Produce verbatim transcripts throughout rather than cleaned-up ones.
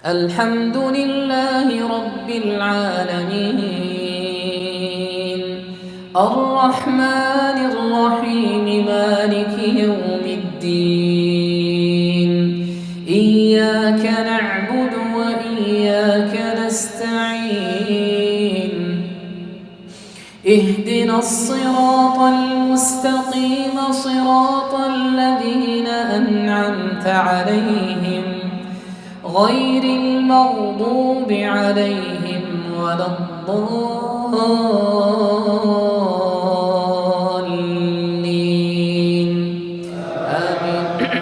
الحمد لله رب العالمين الرحمن الرحيم مالك يوم الدين إياك نعبد وإياك نستعين اهدنا الصراط المستقيم صراط الذين أنعمت عليهم غير المغضوب عليهم ولا الضالين آمين.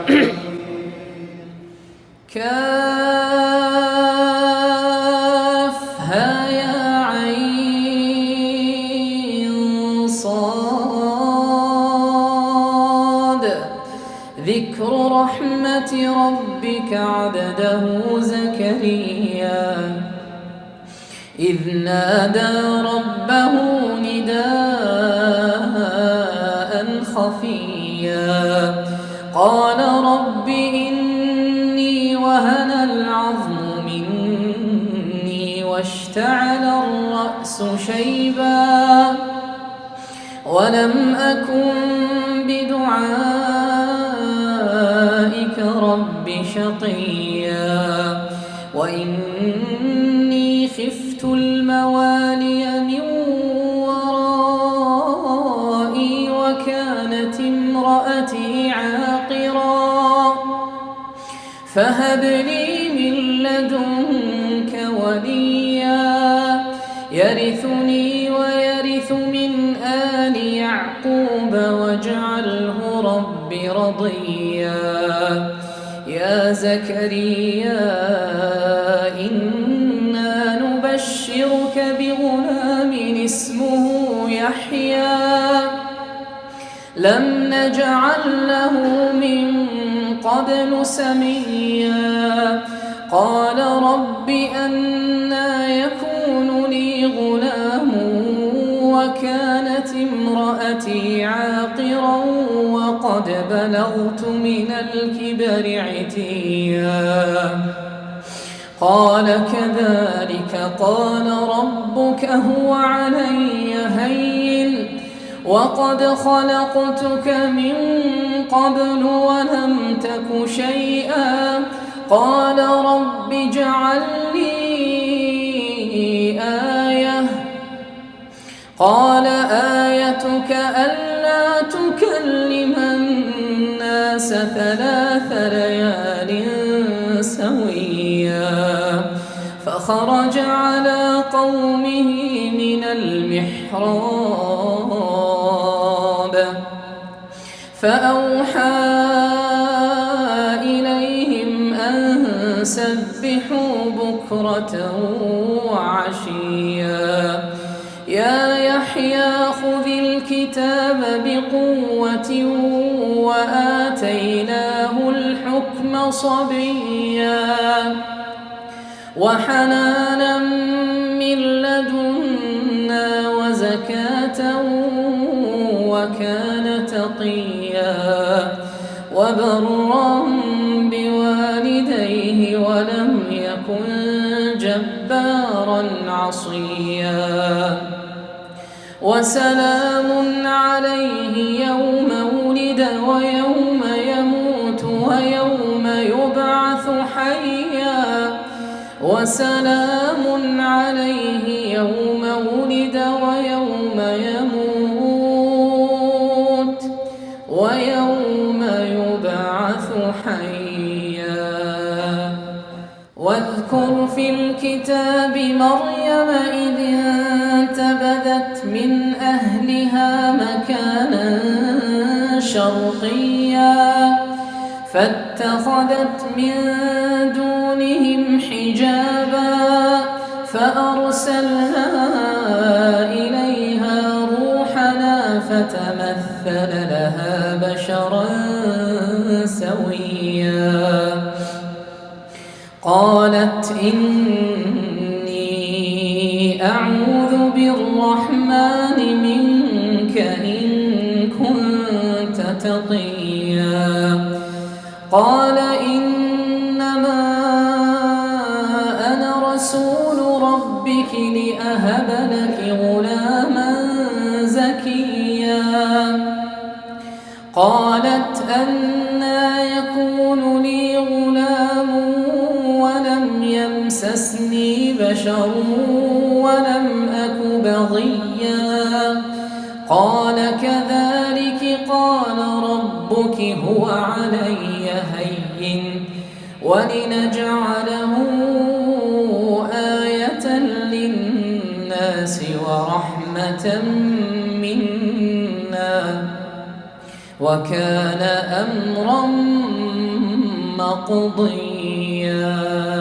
كافها يا عين صاد ذكر رحمة ربك عبده زكريا إذ نادى ربه نداء خفيا قال رب إني وهن العظم مني واشتعل الرأس شيبا ولم أكن بدعائك رب شقيا وإني خفت الموالي من ورائي وكانت امرأتي عاقرا فهب لي من لدنك وليا يرثني ويرث من آل يعقوب واجعله رب رضيا يا زكريا إنا نبشرك بغلام اسمه يحيى لم نجعل له من قبل سميا قال رب أنى يكون لي غلام وكانت امرأتي عاقرا وقد بلغت من الكبر عتيا قال كذلك قال ربك هو علي هين وقد خلقتك من قبل ولم تك شيئا قال رب اجعل لي آية قال آيتك ألا تكلم الناس ثلاث ليال سويا فخرج على قومه من المحراب فأوحى إليهم أن سبحوا بكرة وعشيا يا يحيى خذ الكتاب بقوة وآتيناه الحكم صبيا وحنانا من لدنا وزكاة وكان تقيا وبرا بوالديه ولم يكن جبارا عصيا وسلام عليه يوم ولد ويوم يموت ويوم يبعث حيا وسلام عليه يوم ولد ويوم يموت ويوم يبعث حيا واذكر في الكتاب مريم إذ انتبذت من أهلها مكانا شرقيا فاتخذت من دونهم حجابا فأرسلنا إليها روحنا فتمثل لها بشرا سويا قالت إني أعوذ بالرحمن منك إن كنت تقيا قال إنما ربك لأهب لك غلاما زكيا قالت أنى يكون لي غلام ولم يمسسني بشر ولم أك بغيا قال كذلك قال ربك هو علي هين ولنجعله آية للناس ورحمة منا وكان أمرا مقضيا.